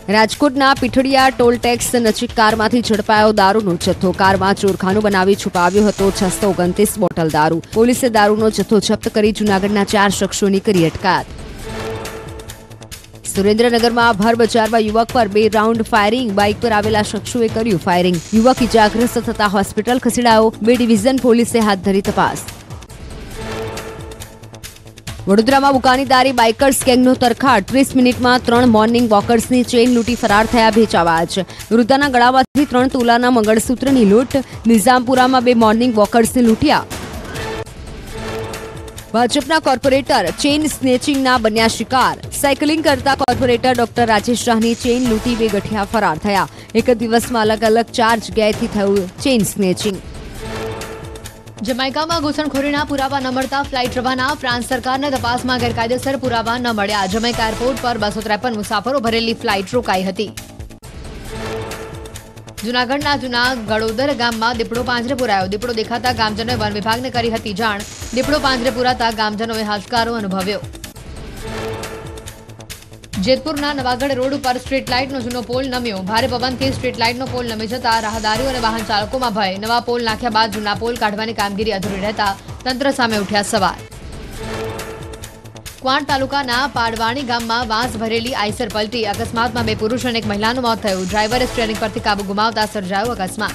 રાજકોટના Pithadiya toll tax નજીક કારમાંથી ઝડપાયો દારૂનો જથ્થો. કારમાં ચોરખાનું બનાવી છુપાવ્યો હતો 629 બોટલ દારૂ. પોલીસે દારૂનો જથ્થો જપ્ત કરી જૂનાગઢના 4 શખ્સોની કરી અટકાયત. સુરેન્દ્રનગરમાં ભર બજારમાં યુવક પર 2 રાઉન્ડ ફાયરિંગ. બાઇક પર આવેલા શખ્સોએ કર્યું ફાયરિંગ. યુવક ઇજાગ્રસ્ત થતા હોસ્પિટલ ખસેડાયો. 2 ડિવિઝન પોલીસે હાથ ધરી તપાસ. વડોદરામાં બુકાનીદારી બાઇકર્સ ગેંગનો તરખાટ. 30 મિનિટમાં 3 મોર્નિંગ વોકર્સની ચેઇન લૂંટી ફરાર થયા ભેચાવાજ. વૃદ્ધાના ગળામાંથી 3 તોલાના મંગળસૂત્રની લૂંટ. નિઝામપુરામાં 2 મોર્નિંગ વોકર્સને લૂંટ્યા. ભાજપના કોર્પોરેટર ચેઇન સ્નેચિંગના બન્યા શિકાર. સાયકલિંગ કરતા કોર્પોરેટર ડોક્ટર રાજેશ શાહની ચેઇન લૂંટી 2 ગઠિયા ફરાર થયા. એક જ દિવસમાં અલગ અલગ 4 જગ્યાએથી થયું ચેઇન સ્નેચિંગ. જમૈકામાં ઘૂસણખોરીના પુરાવા ન મળતા ફ્લાઇટ રવાના. ફ્રાન્સ સરકારને તપાસમાં ગેરકાયદેસર પુરાવા ન મળ્યા. જમૈકા એરપોર્ટ પર 253 મુસાફરો ભરેલી ફ્લાઇટ રોકાઈ હતી. જૂનાગઢના જૂના ગળોદર ગામમાં દીપડો પાંજરે પુરાયો. દીપડો દેખાતા ગામજનોએ વન વિભાગને કરી હતી જાણ. દીપડો પાંજરે પુરાતા ગામજનોએ હાશકારો અનુભવ્યો. જેતપુરના નવાગઢ રોડ ઉપર સ્ટ્રીટ લાઇટનો જૂનો પોલ નમ્યો. ભારે પવનથી સ્ટ્રીટ લાઇટનો પોલ નમી જતા રાહદારીઓ અને વાહન ચાલકોમાં ભય. નવા પોલ નાખ્યા બાદ જૂના પોલ કાઢવાની કામગીરી અધૂરી રહેતા તંત્ર સામે ઉઠ્યા સવાલ. ક્વાંટ તાલુકાના પાડવાણી ગામમાં વાંસ ભરેલી આઈસર પલટી. અકસ્માતમાં 2 પુરુષ અને 1 મહિલાનું મોત થયું. ડ્રાઈવરે સ્ટીયરિંગ પરથી કાબુ ગુમાવતા સર્જાયો અકસ્માત.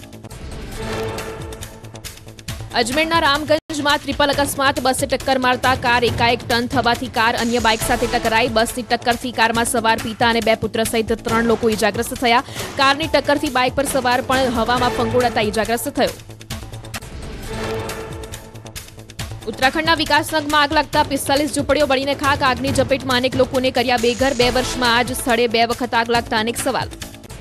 અજમેરના રામગંજમાં ટ્રિપલ અકસ્માત. બસે ટક્કર મારતા કાર એકાએક ટન થવાથી કાર અન્ય બાઇક સાથે ટકરાઈ. બસની ટક્કરથી કારમાં સવાર પિતા અને 2 પુત્ર સહિત 3 લોકો ઇજાગ્રસ્ત થયા. કારની ટક્કરથી બાઇક પર સવાર પણ હવામાં ફંગોળાતા ઇજાગ્રસ્ત થયો. ઉત્તરાખંડના વિકાસનગરમાં આગ લાગતા 45 ઝૂંપડીઓ બળીને ખાક. આગની ઝપેટમાં અનેક લોકોને કર્યા બેઘર. 2 વર્ષમાં આ જ સ્થળે 2 વખત આગ લાગતા અનેક સવાલ.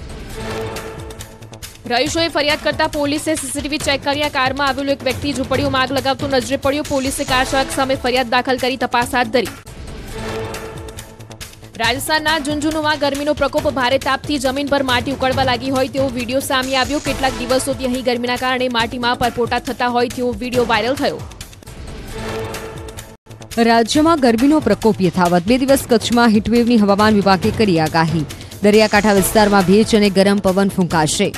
રહીશોએ ફરિયાદ કરતા પોલીસે સીસીટીવી ચેક કર્યા. કારમાં આવેલો એક વ્યક્તિ ઝૂંપડીઓમાં આગ લગાવતો નજરે પડ્યો. પોલીસે કાર ચાલક સામે ફરિયાદ દાખલ કરી તપાસ હાથ ધરી. રાજસ્થાનના ઝુંઝુનુમાં ગરમીનો પ્રકોપ. ભારે તાપથી જમીન પર માટી ઉકળવા લાગી હોય તેવો વિડીયો સામે આવ્યો. કેટલાક દિવસોથી અહીં ગરમીના કારણે માટીમાં પરપોટા થતા હોય તેવો વિડીયો વાયરલ થયો. રાજ્યમાં ગરમીનો પ્રકોપ યથાવત. 2 દિવસ કચ્છમાં હીટવેવની હવામાન વિભાગે કરી આગાહી. દરિયાકાંઠા વિસ્તારમાં ભેજ અને ગરમ પવન ફૂંકાશે.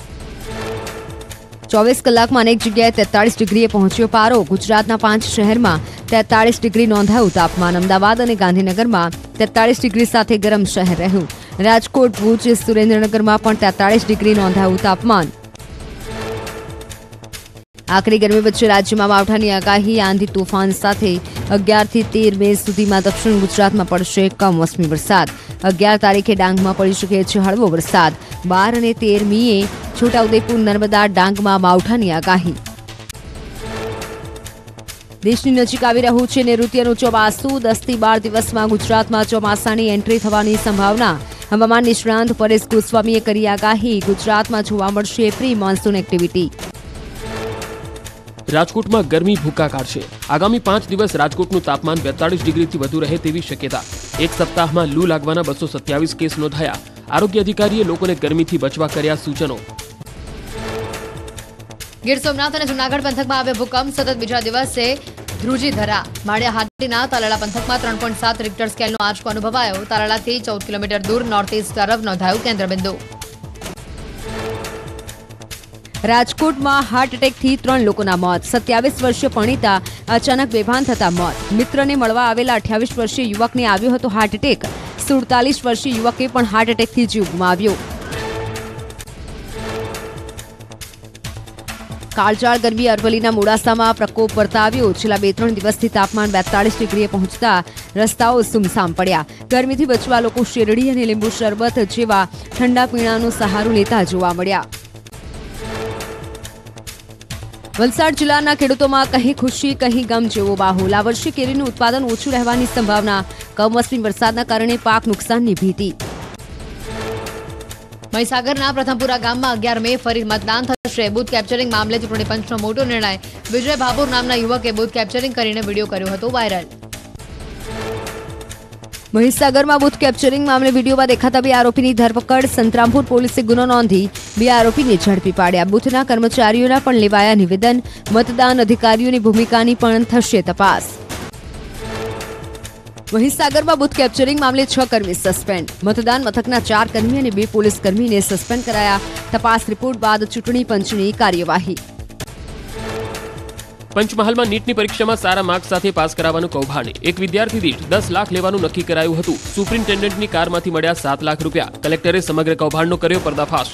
24 કલાકમાં અનેક જગ્યાએ 43 ડિગ્રીએ પહોંચ્યો પારો. ગુજરાતના 5 શહેરમાં 43 ડિગ્રી નોંધાયું તાપમાન. અમદાવાદ અને ગાંધીનગરમાં 43 ડિગ્રી સાથે ગરમ શહેર રહ્યું. રાજકોટ, ભુજ, સુરેન્દ્રનગરમાં પણ 43 ડિગ્રી નોંધાયું તાપમાન. આકરી ગરમી વચ્ચે રાજ્યમાં માવઠાની આગાહી. આંધી તોફાન સાથે 11 થી 13 મે સુધીમાં દક્ષિણ ગુજરાતમાં પડશે કમોસમી વરસાદ. 11 તારીખે ડાંગમાં પડી શકે છે હળવો વરસાદ. 12 અને 13 મીએ છોટાઉદેપુર, નર્મદા, ડાંગમાં માવઠાની આગાહી. દેશની નજીક આવી રહ્યું છે નૈઋત્યનું ચોમાસું. 10 થી 12 દિવસમાં ગુજરાતમાં ચોમાસાની એન્ટ્રી થવાની સંભાવના. હવામાન નિષ્ણાંત પરેશ ગોસ્વામીએ કરી આગાહી. ગુજરાતમાં જોવા મળશે પ્રી મોન્સૂન એક્ટિવિટી. રાજકોટમાં ગરમી ભૂકા કાઢશે. આગામી 5 દિવસ રાજકોટનું તાપમાન 42 ડિગ્રીથી વધુ રહે તેવી શક્યતા. એક સપ્તાહમાં લૂ લાગવાના 227 કેસ નોંધાયા. આરોગ્ય અધિકારીએ લોકોને ગરમીથી બચવા કર્યા સૂચનો. ગીર સોમનાથ અને જૂનાગઢ પંથકમાં આવે ભૂકંપ. સતત બીજા દિવસે ધ્રુજી ધરા. માળિયા હાટીના તાલાળા પંથકમાં 3.7 રિક્ટર સ્કેલનો આંચકો અનુભવાયો. તાલાળાથી 14 કિલોમીટર દૂર નોર્થ ઇસ્ટ તરફ નોંધાયું કેન્દ્રબિંદુ. રાજકોટમાં હાર્ટ એટેકથી 3 લોકોના મોત. 27 વર્ષીય પરણિતા અચાનક બેભાન થતા મોત. મિત્રને મળવા આવેલા 28 વર્ષીય યુવકને આવ્યો હતો હાર્ટ એટેક. 47 વર્ષીય યુવકે પણ હાર્ટ એટેકથી જીવ ગુમાવ્યો. કાળઝાળ ગરમી અરવલ્લીના મોડાસામાં પ્રકોપ વર્તાવ્યો. છેલ્લા 2-3 દિવસથી તાપમાન 42 ડિગ્રીએ પહોંચતા રસ્તાઓ સુમસામ પડ્યા. ગરમીથી બચવા લોકો શેરડી અને લીંબુ શરબત જેવા ઠંડા પીણાનો સહારો લેતા જોવા મળ્યા. વલસાડ જિલ્લાના ખેડૂતોમાં કહી ખુશી કહી ગમ જેવો માહોલ. આ વર્ષે કેરીનું ઉત્પાદન ઓછું રહેવાની સંભાવના. કમોસમી વરસાદના કારણે પાક નુકસાનની ભીતિ. મહીસાગરના પ્રથમપુરા ગામમાં 11 મે ફરી મતદાન થશે. બૂથ કેપ્ચરિંગ મામલે ચૂંટણી પંચનો મોટો નિર્ણય. વિજય ભાભોર નામના યુવકે બૂથ કેપ્ચરિંગ કરીને વિડીયો કર્યો હતો વાયરલ. મહીસાગરમાં બૂથ કેપ્ચરિંગ મામલે વિડીયોમાં દેખાતા 2 આરોપીની ધરપકડ. સંતરામપુર પોલીસે ગુનો નોંધી 2 આરોપીને ઝડપી પાડ્યા. બૂથના કર્મચારીઓના પણ લેવાયા નિવેદન. મતદાન અધિકારીઓની ભૂમિકાની પણ થશે તપાસ. वहीं सागરમાં બુથ કેપ્ચરિંગ મામલે 6 કર્મી સસ્પેન્ડ. મતદાન મથકના 4 કર્મી અને 2 પોલીસ કર્મીને સસ્પેન્ડ કરાયા. તપાસ રિપોર્ટ બાદ ચૂંટણી પંચની કાર્યવાહી. પંચમહાલમાં નીટની પરીક્ષામાં સારા માર્ક્સ સાથે પાસ કરાવવાનું કૌભાંડ. એક વિદ્યાર્થી દીઠ 10 લાખ લેવાનું નક્કી કરાયું હતું. સુપ્રિન્ટેન્ડન્ટની કારમાંથી મળ્યા 7 લાખ રૂપિયા. કલેક્ટરે સમગ્ર કૌભાંડનો કર્યો પર્દાફાશ.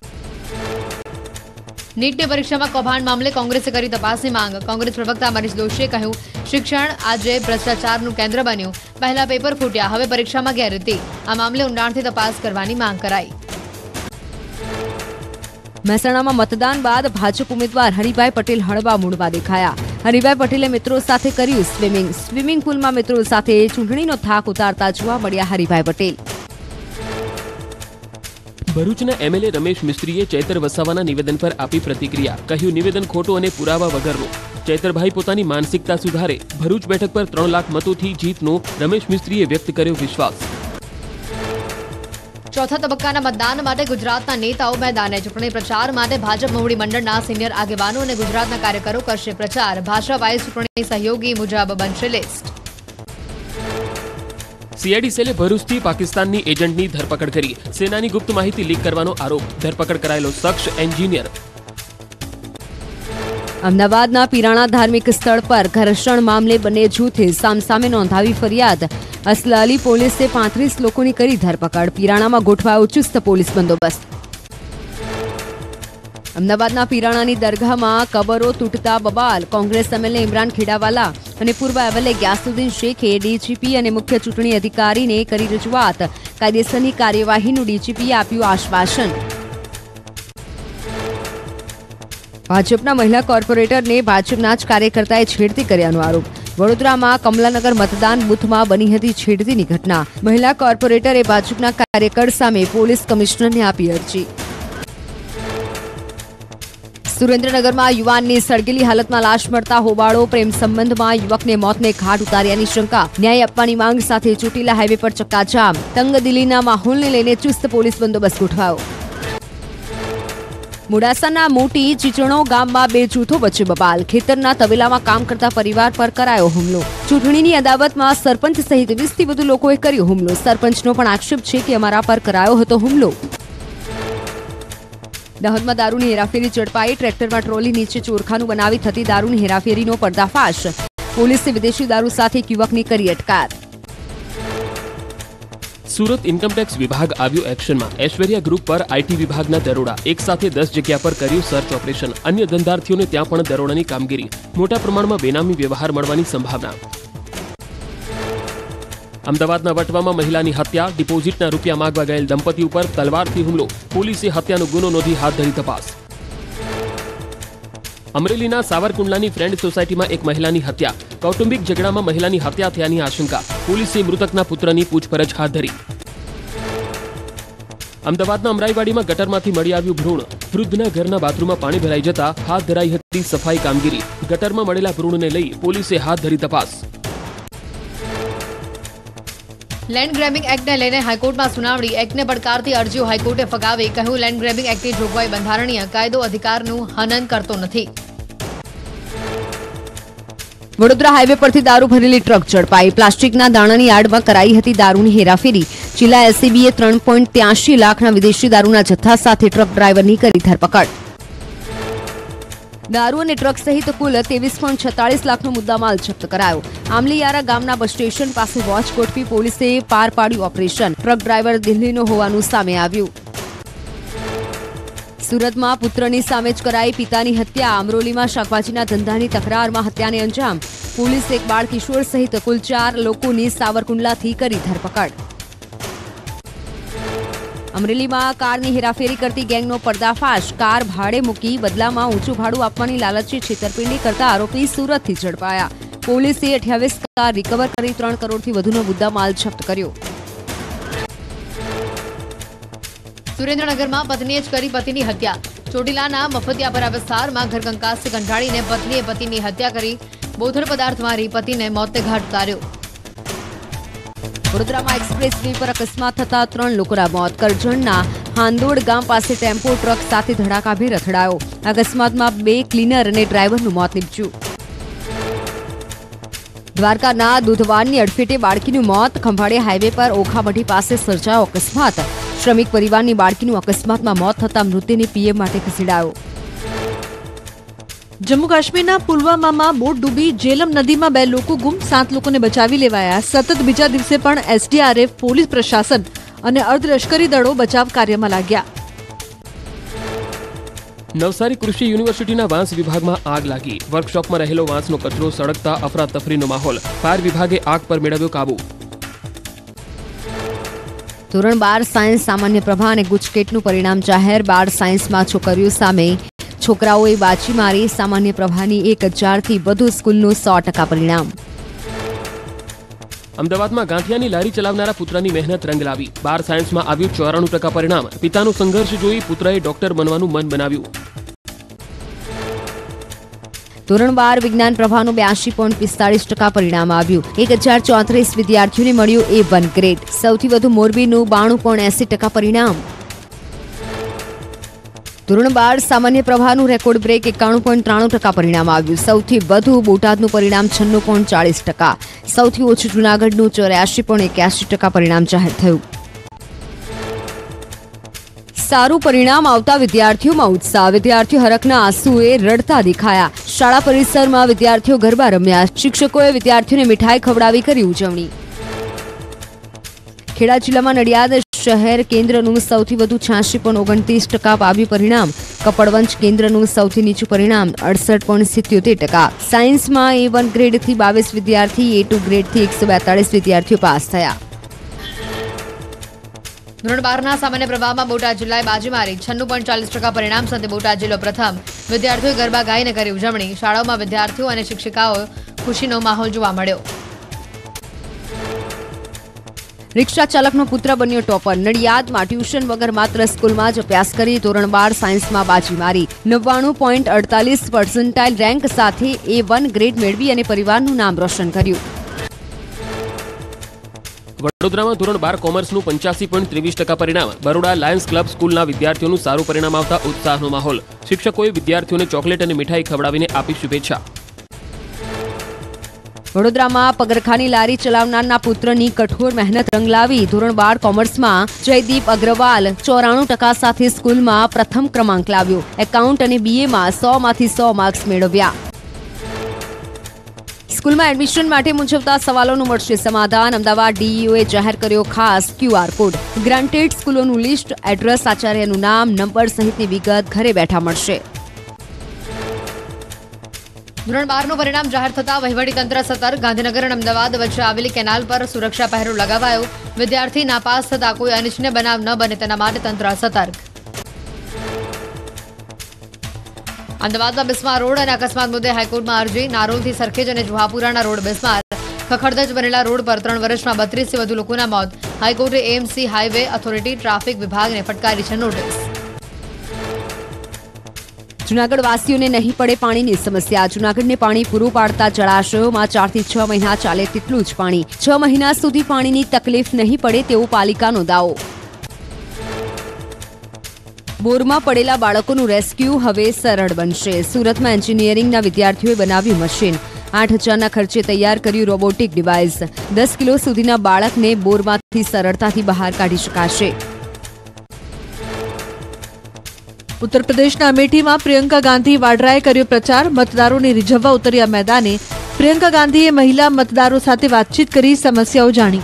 નીટની પરીક્ષામાં કૌભાંડ મામલે કોંગ્રેસે કરી તપાસની માંગ. કોંગ્રેસ પ્રવક્તા મનીષ દોશીએ કહ્યું, શિક્ષણ આજે ભ્રષ્ટાચારનું કેન્દ્ર બન્યું. પહેલા પેપર ફૂટ્યા, હવે પરીક્ષામાં ગેરરીતિ. આ મામલે ઊંડાણથી તપાસ કરવાની માંગ કરાઈ. મહેસાણામાં મતદાન બાદ ભાજપ ઉમેદવાર હરિભાઈ પટેલ હળવા મૂડમાં દેખાયા. હરિભાઈ પટેલે મિત્રો સાથે કર્યું સ્વિમિંગ. સ્વિમિંગ પુલમાં મિત્રો સાથે ચૂંટણીનો થાક ઉતારતા જોવા મળ્યા હરિભાઈ પટેલ. ભરૂચના એમએલએ રમેશ મિસ્ત્રીએ ચૈતર વસાવાના નિવેદન પર આપી પ્રતિક્રિયા. કહ્યું, નિવેદન ખોટું અને પુરાવા વગરનું. ચૈતરભાઈ પોતાની માનસિકતા સુધારે. ભરૂચ બેઠક પર 3 લાખ મતોથી જીતનો રમેશ મિસ્ત્રીએ વ્યક્ત કર્યો વિશ્વાસ. ચોથા તબક્કાના મતદાન માટે ગુજરાતના નેતાઓ મેદાને. ચૂંટણી પ્રચાર માટે ભાજપ મોવડી મંડળના સિનિયર આગેવાનો અને ગુજરાતના કાર્યકરો કરશે પ્રચાર. ભાષા વાઇઝ ચૂંટણી સહયોગી મુજબ બનશે લિસ્ટ. સીઆઈડી સેલે ભરૂચથી પાકિસ્તાનની એજન્ટની ધરપકડ કરી. સેનાની ગુપ્ત માહિતી લીક કરવાનો આરોપ. ધરપકડ કરાયેલો શખ્સ એન્જિનિયર. અમદાવાદના પીરાણા ધાર્મિક સ્થળ પર ઘર્ષણ મામલે બંને જૂથે સામસામે નોંધાવી ફરિયાદ. અસલાલી પોલીસે 35 લોકોની કરી ધરપકડ. પીરાણામાં ગોઠવાયો ચુસ્ત પોલીસ બંદોબસ્ત. અમદાવાદના પીરાણાની દરગાહમાં કબરો તૂટતા બબાલ. કોંગ્રેસ એમએલએ ઇમરાન ખેડાવાલા અને પૂર્વ એમએલએ ગ્યાસુદ્દીન શેખે ડીજીપી અને મુખ્ય ચૂંટણી અધિકારીને કરી રજૂઆત. કાયદેસરની કાર્યવાહીનું ડીજીપીએ આપ્યું આશ્વાસન. ભાજપના મહિલા કોર્પોરેટરને ભાજપના જ કાર્યકર્તાએ છેડતી કર્યાનો આરોપ. વડોદરામાં કમલાનગર મતદાન બૂથમાં બની હતી છેડતીની ઘટના. મહિલા કોર્પોરેટરે ભાજપના કાર્યકર સામે પોલીસ કમિશનરને આપી અરજી. સુરેન્દ્રનગરમાં યુવાનની સળગેલી હાલતમાં લાશ મળતા હોબાળો. પ્રેમ સંબંધમાં યુવકને મોતને ઘાટ ઉતાર્યાની શંકા. ન્યાય આપવાની માંગ સાથે ચોટીલા હાઈવે પર ચક્કાજામ. તંગદિલીના માહોલને લઈને ચુસ્ત પોલીસ બંદોબસ્ત ગોઠવાયો. મોડાસાના મોટી ચીચણો ગામમાં 2 જૂથો વચ્ચે બબાલ. ખેતરના તબેલામાં કામ કરતા પરિવાર પર કરાયો હુમલો. ચૂંટણીની અદાવતમાં સરપંચ સહિત 20થી વધુ લોકોએ કર્યો હુમલો. સરપંચનો પણ આક્ષેપ છે કે અમારા પર કરાયો હતો હુમલો. દાહોદમાં દારૂની હેરાફેરી ઝડપાઈ. ટ્રેક્ટરમાં ટ્રોલી નીચે ચોરખાનું બનાવી થતી દારૂની હેરાફેરીનો પર્દાફાશ. પોલીસે વિદેશી દારૂ સાથે એક યુવકની કરી અટકાયત. સુરત ઇન્કમટેક્સ વિભાગ આવ્યો એક્શનમાં. ઐશ્વર્યા ગ્રુપ પર આઈટી વિભાગના દરોડા. એક સાથે 10 જગ્યા પર કર્યું સર્ચ ઓપરેશન. અન્ય ધંધાર્થીઓને ત્યાં પણ દરોડાની કામગીરી. મોટા પ્રમાણમાં બેનામી વ્યવહાર મળવાની સંભાવના. અમદાવાદના વટવામાં મહિલાની હત્યા. ડિપોઝિટના રૂપિયા માંગવા ગયેલ દંપતી ઉપર તલવારથી હુમલો. પોલીસે હત્યાનો ગુનો નોંધી હાથ ધરી તપાસ. અમરેલીના સાવરકુંડલાની ફ્રેન્ડ સોસાયટીમાં એક મહિલાની હત્યા. કૌટુંબિક ઝઘડામાં મહિલાની હત્યા થયાની આશંકા. પોલીસે મૃતકના પુત્રની પૂછપરછ હાથ ધરી. અમદાવાદના અમરાઈવાડીમાં ગટરમાંથી મળી આવ્યું ભ્રૂણ. વૃદ્ધના ઘરના બાથરૂમમાં પાણી ભરાઈ જતા હાથ ધરાઈ હતી સફાઈ કામગીરી. ગટરમાં મળેલા ભ્રૂણને લઈ પોલીસે હાથ ધરી તપાસ. લેન્ડ ગ્રેબિંગ એક્ટને લઈને હાઈકોર્ટમાં સુનાવણી. એક્ટને પડકારતી અરજીઓ હાઈકોર્ટે ફગાવી. કહ્યું, લેન્ડ ગ્રેબિંગ એક્ટની જોગવાઈ બંધારણીય. કાયદો અધિકારનું હનન કરતો નથી. વડોદરા હાઈવે પરથી દારૂ ભરેલી ટ્રક ઝડપાઈ. પ્લાસ્ટિકના દાણાની આડમાં કરાઈ હતી દારૂની હેરાફેરી. જિલ્લા એસીબીએ 3.83 લાખના વિદેશી દારૂના જથ્થા સાથે ટ્રક ડ્રાઈવરની કરી ધરપકડ. દારૂ અને ટ્રક સહિત કુલ 23.46 લાખનો મુદ્દામાલ જપ્ત કરાયો. આમલીયારા ગામના બસ સ્ટેશન પાસે વોચ ગોઠવી પોલીસે પાર પાડ્યું ઓપરેશન. ટ્રક ડ્રાઈવર દિલ્હીનો હોવાનું સામે આવ્યું. સુરતમાં પુત્રની સામે જ કરાઈ પિતાની હત્યા. અમરોલીમાં શાકભાજીના ધંધાની તકરારમાં હત્યાને અંજામ. પોલીસે એક બાળ કિશોર સહિત કુલ 4 લોકોની સાવરકુંડલાથી કરી ધરપકડ. અમરેલીમાં કારની હેરાફેરી કરતી ગેંગનો પર્દાફાશ. કાર ભાડે મૂકી બદલામાં ઊંચું ભાડું આપવાની લાલચી છેતરપિંડી કરતા આરોપી સુરતથી ઝડપાયા. પોલીસે 28 કાર રિકવર કરી 3 કરોડથી વધુનો મુદ્દામાલ જપ્ત કર્યો. સુરેન્દ્રનગરમાં પત્નીએ જ કરી પતિની હત્યા. ચોટીલાના મફતિયાપરા વિસ્તારમાં ઘરકંકાસથી કંટાળીને પત્નીએ પતિની હત્યા કરી. બોથડ પદાર્થ મારી પતિને મોતને ઘાટ ઉતાર્યો. વડોદરામાં એક્સપ્રેસ વે પર અકસ્માત થતા 3 લોકોના મોત. કરજણના હાંદોડ ગામ પાસે ટેમ્પો ટ્રક સાથે ધડાકાભેર અથડાયો. અકસ્માતમાં 2 ક્લીનર અને ડ્રાઈવરનું મોત નીપજ્યું. દ્વારકાના દૂધવાનની અડફેટે બાળકીનું મોત. ખંભાળિયા હાઈવે પર ઓખાબઢી પાસે સર્જાયો અકસ્માત. શ્રમિક પરિવારની બાળકીનું અકસ્માતમાં મોત થતાં મૃતદેહને પીએમ માટે ખસેડાયો. જમ્મુ કાશ્મીરના પુલવામામાં બોટ ડૂબી. જેલમ નદીમાં 2 લોકો ગુમ, 7 લોકોને બચાવી લેવાયા. સતત બીજા દિવસે પણ એસડીઆરએફ, પોલીસ પ્રશાસન અને અર્ધલશ્કરી દળો બચાવ કાર્યમાં લાગ્યા. નવસારી કૃષિ યુનિવર્સિટીના વાંસ વિભાગમાં આગ લાગી. વર્કશોપમાં રહેલો વાંસનો કચરો સળગતા અફરાતફરીનો માહોલ. ફાયર વિભાગે આગ પર મેળવ્યો કાબુ. ધોરણ 12 સાયન્સ સામાન્ય પ્રભા અને ગુજકેટનું પરિણામ જાહેર. 12 સાયન્સમાં છોકરીઓ સામે છોકરાઓએ બાજી મારી. સામાન્ય પ્રભાની 1000થી વધુ સ્કૂલનું 100% પરિણામ. અમદાવાદમાં ગાંઠિયાની લારી ચલાવનારા પુત્રની મહેનત રંગ લાવી. 12 સાયન્સમાં આવ્યું 94% પરિણામ. પિતાનો સંઘર્ષ જોઈ પુત્રએ ડોક્ટર બનવાનું મન બનાવ્યું. ધોરણ 12 વિજ્ઞાન પ્રભાનું 82.45% પરિણામ આવ્યું. 1034 વિદ્યાર્થીઓને મળ્યું A1 ગ્રેડ. સૌથી વધુ મોરબીનું 92.80% પરિણામ. ધોરણ 12 સામાન્ય પ્રભાનું રેકોર્ડ બ્રેક 91.93% પરિણામ આવ્યું. સૌથી વધુ બોટાદનું પરિણામ 96.40%. સૌથી ઓછું જૂનાગઢનું 84.81% પરિણામ જાહેર થયું. સારું પરિણામ આવતા વિદ્યાર્થીઓમાં ઉત્સાહ. વિદ્યાર્થીઓ હરખના આંસુએ રડતા દેખાયા. શાળા પરિસરમાં વિદ્યાર્થીઓ ગરબા રમ્યા. શિક્ષકોએ વિદ્યાર્થીઓને મીઠાઈ ખવડાવી કરી ઉજવણી. ખેડા જિલ્લામાં નડિયાદ શહેર કેન્દ્રનું સૌથી વધુ 86.29% આવ્યું પરિણામ. કપડવંજ કેન્દ્રનું સૌથી નીચું પરિણામ 68.77%. સાયન્સમાં A1 ગ્રેડથી 22 વિદ્યાર્થી, A2 ગ્રેડથી 142 વિદ્યાર્થીઓ પાસ થયા. ધોરણ 12ના સામાન્ય પ્રભાવમાં બોટાદ જિલ્લાએ બાજી મારી. 96.40% પરિણામ સાથે બોટાદ જિલ્લો પ્રથમ. વિદ્યાર્થીઓએ ગરબા ગાઈને કરી ઉજવણી. શાળાઓમાં વિદ્યાર્થીઓ અને શિક્ષિકાઓ ખુશીનો માહોલ જોવા મળ્યો. રિક્ષા ચાલકનો પુત્ર બન્યો ટોપર. નડિયાદમાં ટ્યુશન વગર માત્ર સ્કૂલમાં જ અભ્યાસ કરી ધોરણ 12 સાયન્સમાં બાજી મારી. 99.48% રેન્ક સાથે A1 ગ્રેડ મેળવી અને પરિવારનું નામ રોશન કર્યું. વડોદરામાં ધોરણ 12 કોમર્સનું 85.23% પરિણામ. બરોડા લાયન્સ ક્લબ સ્કૂલના વિદ્યાર્થીઓનું સારું પરિણામ આવતા ઉત્સાહનો માહોલ. શિક્ષકોએ વિદ્યાર્થીઓને ચોકલેટ અને મીઠાઈ ખવડાવીને આપી શુભેચ્છા. વડોદરામાં પગરખાની લારી ચલાવનારના પુત્રની કઠોર મહેનત રંગ લાવી. ધોરણ 12 કોમર્સમાં જયદીપ અગ્રવાલ 94% સાથે સ્કૂલમાં પ્રથમ ક્રમાંક લાવ્યો. એકાઉન્ટ અને BAમાં 100માંથી 100 માર્ક્સ મેળવ્યા. સ્કૂલમાં એડમિશન માટે મૂંઝવતા સવાલોનું મળશે સમાધાન. અમદાવાદ DEOએ જાહેર કર્યો ખાસ QR કોડ. ગ્રાન્ટેડ સ્કૂલોનું લિસ્ટ, એડ્રેસ, આચાર્યનું નામ, નંબર સહિતની વિગત ઘરે બેઠા મળશે. ધોરણ 12નું પરિણામ જાહેર થતાં વહીવટીતંત્ર સતર્ક. ગાંધીનગર અને અમદાવાદ વચ્ચે આવેલી કેનાલ પર સુરક્ષા પહેરો લગાવાયો. વિદ્યાર્થી નાપાસ થતા કોઈ અનિચ્છનીય બનાવ ન બને તેના માટે તંત્ર સતર્ક. અમદાવાદમાં બિસ્માર રોડ અને અકસ્માત મુદ્દે હાઈકોર્ટમાં અરજી. નારોલથી સરખેજ અને જુહાપુરાના રોડ બિસ્માર. ખખડધજ બનેલા રોડ પર 3 વર્ષમાં 32થી વધુ લોકોના મોત. હાઈકોર્ટે AMC હાઈવે ઓથોરિટી ટ્રાફિક વિભાગને ફટકારી છે નોટિસ. જૂનાગઢ વાસીઓને નહીં પડે પાણીની સમસ્યા. જૂનાગઢને પાણી પૂરું પાડતા જળાશયોમાં 4 થી 6 મહિના ચાલે તેટલું જ પાણી. 6 મહિના સુધી પાણીની તકલીફ નહીં પડે તેવો પાલિકાનો દાવો. બોરમાં પડેલા બાળકોનું રેસ્ક્યુ હવે સરળ બનશે. સુરતમાં એન્જિનિયરિંગના વિદ્યાર્થીઓએ બનાવ્યું મશીન. 8,000ના ખર્ચે તૈયાર કર્યું રોબોટિક ડિવાઇસ. 10 કિલો સુધીના બાળકને બોરમાંથી સરળતાથી બહાર કાઢી શકાશે. ઉત્તર પ્રદેશના અમેઠીમાં પ્રિયંકા ગાંધી વાડરાએ કર્યો પ્રચાર. મતદારોને રીઝવવા ઉતર્યા મેદાને. પ્રિયંકા ગાંધીએ મહિલા મતદારો સાથે વાતચીત કરી સમસ્યાઓ જાણી.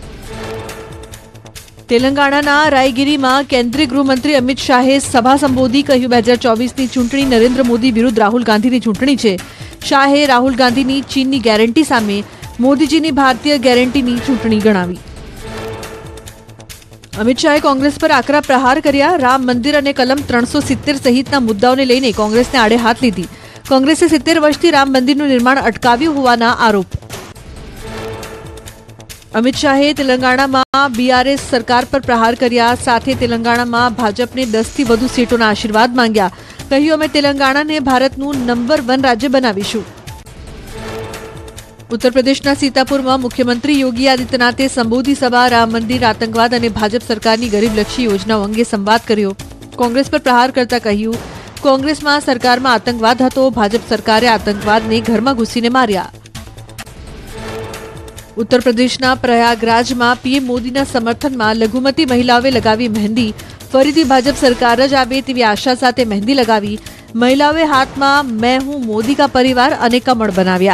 તેલંગાણાના રાયગીરીમાં કેન્દ્રીય ગૃહમંત્રી અમિત શાહે સભા સંબોધી. કહ્યું 2024ની ચૂંટણી નરેન્દ્ર મોદી વિરુદ્ધ રાહુલ ગાંધીની ચૂંટણી છે. શાહે રાહુલ ગાંધીની ચીનની ગેરંટી સામે મોદીજીની ભારતીય ગેરંટીની ચૂંટણી ગણાવી. અમિત શાહે કોંગ્રેસ પર આકરા પ્રહાર કર્યા. રામ મંદિર અને કલમ 370 સહિતના મુદ્દાઓને લઈને કોંગ્રેસને આડે હાથ લીધી. કોંગ્રેસે 70 વર્ષથી રામ મંદિરનું નિર્માણ અટકાવ્યું હોવાના આરોપ. અમિત શાહે તેલંગાણામાં BRS સરકાર પર પ્રહાર કર્યા. સાથે તેલંગાણામાં ભાજપને 10થી વધુ સીટોના આશીર્વાદ માંગ્યા. કહ્યું, અમે તેલંગાણાને ભારતનું નંબર 1 રાજ્ય બનાવીશું. ઉત્તર પ્રદેશના સીતાપુરમાં મુખ્યમંત્રી યોગી આદિત્યનાથે સંબોધી સભા. રામ મંદિર, આતંકવાદ અને ભાજપ સરકારની ગરીબલક્ષી યોજનાઓ અંગે સંવાદ કર્યો. કોંગ્રેસ પર પ્રહાર કરતા કહ્યું, કોંગ્રેસમાં સરકારમાં આતંકવાદ હતો. ભાજપ સરકારે આતંકવાદને ઘરમાં ઘૂસીને માર્યા. ઉત્તર પ્રદેશના પ્રયાગરાજમાં પીએમ મોદીના સમર્થનમાં લઘુમતી મહિલાઓએ લગાવી મહેંદી. ફરીથી ભાજપ સરકાર જ આવે તેવી આશા સાથે મહેંદી લગાવી. મહિલાઓએ હાથમાં મેં હું મોદી કા પરિવાર અને કમળ બનાવ્યા.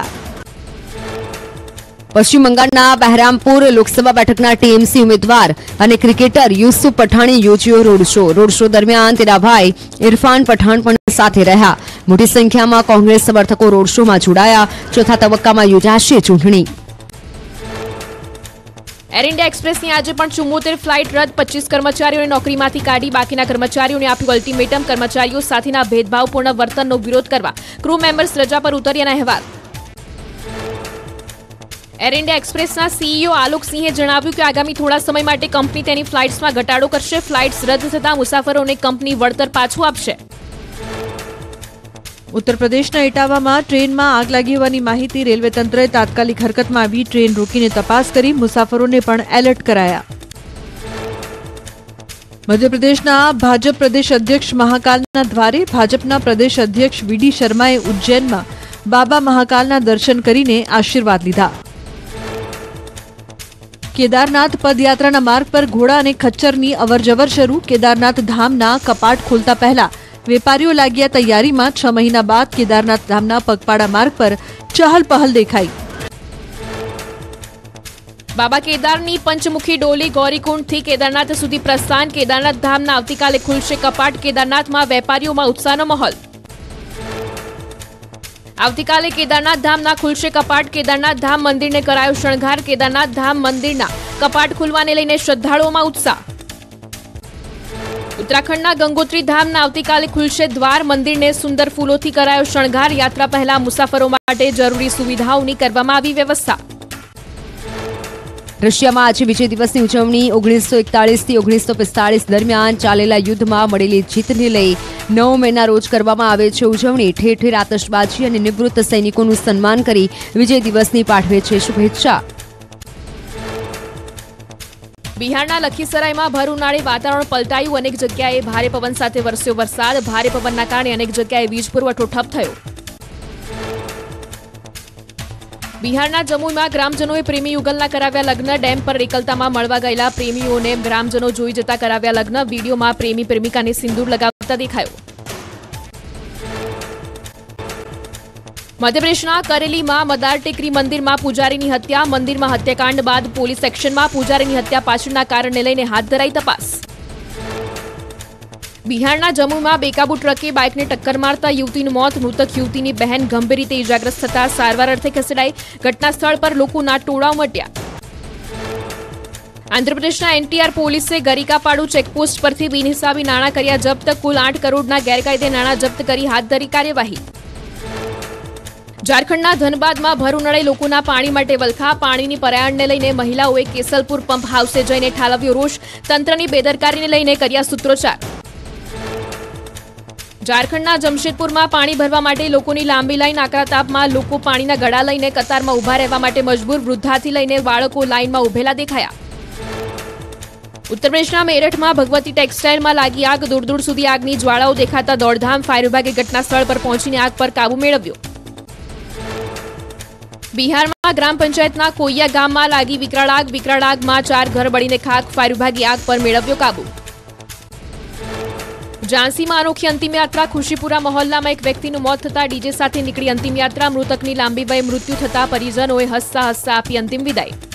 પશ્ચિમ બંગાળના બહેરામપુર લોકસભા બેઠકના ટીએમસી ઉમેદવાર અને ક્રિકેટર યુસુફ પઠાણે યોજ્યો રોડ શો. રોડ શો દરમિયાન તેના ભાઈ ઇરફાન પઠાણ પણ સાથે રહ્યા. મોટી સંખ્યામાં કોંગ્રેસ સમર્થકો રોડ શોમાં જોડાયા. ચોથા તબક્કામાં યોજાશે ચૂંટણી. એર ઇન્ડિયા એક્સપ્રેસની આજે પણ 74 ફ્લાઇટ રદ. 25 કર્મચારીઓને નોકરીમાંથી કાઢી. બાકીના કર્મચારીઓને આપ્યું અલ્ટિમેટમ. કર્મચારીઓ સાથેના ભેદભાવપૂર્ણ વર્તનનો વિરોધ કરવા ક્રૂ મેમ્બર્સ રજા પર ઉતર્યાના અહેવાલ. એર ઇન્ડિયા એક્સપ્રેસના સીઈઓ આલોક સિંહે જણાવ્યું કે આગામી થોડા સમય માટે કંપની તેની ફ્લાઇટ્સમાં ઘટાડો કરશે. ફ્લાઇટ્સ રદ થતાં મુસાફરોને કંપની વળતર પાછું આપશે. ઉત્તર પ્રદેશના ઇટાવામાં ટ્રેનમાં આગ લાગી હોવાની માહિતી. રેલવે તંત્રએ તાત્કાલિક હરકતમાં આવી ટ્રેન રોકીને તપાસ કરી. મુસાફરોને પણ એલર્ટ કરાયા. મધ્યપ્રદેશના ભાજપ પ્રદેશ અધ્યક્ષ મહાકાલના દ્વારે ભાજપના પ્રદેશ અધ્યક્ષ વીડી શર્માએ ઉજ્જૈનમાં બાબા મહાકાલના દર્શન કરીને આશીર્વાદ લીધા. કેદારનાથ પદયાત્રાના માર્ગ પર ઘોડા અને ખચ્ચરની અવરજવર શરૂ. કેદારનાથ ધામના કપાટ ખોલતા પહેલા વેપારીઓ લાગ્યા તૈયારીમાં. 6 મહિના બાદ કેદારનાથ ધામના પગપાળા માર્ગ પર ચહલ પહલ દેખાઈ. બાબા કેદારની પંચમુખી ડોલી ગૌરીકુંડથી કેદારનાથ સુધી પ્રસ્થાન. કેદારનાથ ધામના આવતીકાલે ખુલશે કપાટ. કેદારનાથમાં વેપારીઓમાં ઉત્સાહનો માહોલ. આવતીકાલે કેદારનાથ ધામના ખુલશે કપાટ. કેદારનાથ ધામ મંદિરને કરાયો શણગાર. કેદારનાથ ધામ મંદિરના કપાટ ખુલવાને લઈને શ્રદ્ધાળુઓમાં ઉત્સાહ. ઉત્તરાખંડના ગંગોત્રી ધામના આવતીકાલે ખુલશે દ્વાર. મંદિરને સુંદર ફૂલોથી કરાયો શણગાર. યાત્રા પહેલા મુસાફરો માટે જરૂરી સુવિધાઓની કરવામાં આવી વ્યવસ્થા. રશિયામાં આજે વિજય દિવસની ઉજવણી. 1941 થી 1945 દરમિયાન ચાલેલા યુદ્ધમાં મળેલી જીતને લઈ 9 મેના રોજ કરવામાં આવે છે ઉજવણી. ઠેર ઠેર આતશબાજી અને નિવૃત્ત સૈનિકોનું સન્માન કરી વિજય દિવસની પાઠવે છે શુભેચ્છા. બિહારના લખીસરાયમાં ભર ઉનાળે વાતાવરણ પલટાયું. અનેક જગ્યાએ ભારે પવન સાથે વરસ્યો વરસાદ. ભારે પવનના કારણે અનેક જગ્યાએ વીજ પુરવઠો ઠપ થયો. બિહારના જમુઈમાં ગ્રામજનોએ પ્રેમી યુગલના કરાવ્યા લગ્ન. ડેમ પર એકલતામાં મળવા ગયેલા પ્રેમીઓને ગ્રામજનો જોઈ જતા કરાવ્યા લગ્ન. વિડીયોમાં પ્રેમી પ્રેમિકાને સિંદૂર લગાવતા દેખાયો. મધ્યપ્રદેશના કરેલીમાં મદાર ટેકરી મંદિરમાં પૂજારીની હત્યા. મંદિરમાં હત્યાકાંડ બાદ પોલીસ એક્શનમાં. પૂજારીની હત્યા પાછળના કારણને લઈને હાથ ધરાઈ તપાસ. બિહારના જમ્મુમાં બેકાબુ ટ્રકે બાઇકને ટક્કર મારતા યુવતીનું મોત. મૃતક યુવતીની બહેન ગંભીર રીતે ઇજાગ્રસ્ત થતા સારવાર અર્થે ખસેડાઈ. ઘટના સ્થળ પર લોકોના ટોળા ઉમટ્યા. આંધ્રપ્રદેશના એનટીઆર પોલીસે ગરીકાપાડુ ચેકપોસ્ટ પરથી બિનહિસાબી નાણાં કર્યા જપ્ત. કુલ 8 કરોડના ગેરકાયદે નાણાં જપ્ત કરી હાથ ધરી કાર્યવાહી. ઝારખંડના ધનબાદમાં ભર ઉનાળે લોકોના પાણી માટે વલખા. પાણીની પર્યાયણને લઈને મહિલાઓએ કેસલપુર પંપ હાઉસે જઈને ઠાલવ્યો રોષ. તંત્રની બેદરકારીને લઈને કર્યા સૂત્રોચ્ચાર. ઝારખંડના જમશેદપુરમાં પાણી ભરવા માટે લોકોની લાંબી લાઈન. આકરા તાપમાં લોકો પાણીના ગળા લઈને કતારમાં ઉભા રહેવા માટે મજબૂર. વૃદ્ધાથી લઈને બાળકો લાઈનમાં ઉભેલા દેખાયા. ઉત્તર પ્રદેશના મેરઠમાં ભગવતી ટેક્સટાઇલમાં લાગી આગ. દૂર દૂર સુધી આગની જ્વાળાઓ દેખાતા દોડધામ. ફાયર વિભાગે ઘટના સ્થળ પર પહોંચીને આગ પર કાબુ મેળવ્યો. બિહારમાં ગ્રામ પંચાયતના કોઈયા ગામમાં લાગી વિકરાળ આગ. વિકરાળ આગમાં 4 ઘર બળીને ખાક. ફાયર વિભાગે આગ પર મેળવ્યો કાબુ. ઝાંસીમાં અનોખી અંતિમ યાત્રા. ખુશીપુરા મહોલ્લામાં એક વ્યક્તિનું મોત થતા ડીજે સાથે નીકળી અંતિમ યાત્રા. મૃતકની લાંબી વયે મૃત્યુ થતા પરિજનોએ હસતા હસતા આપી અંતિમ વિદાય.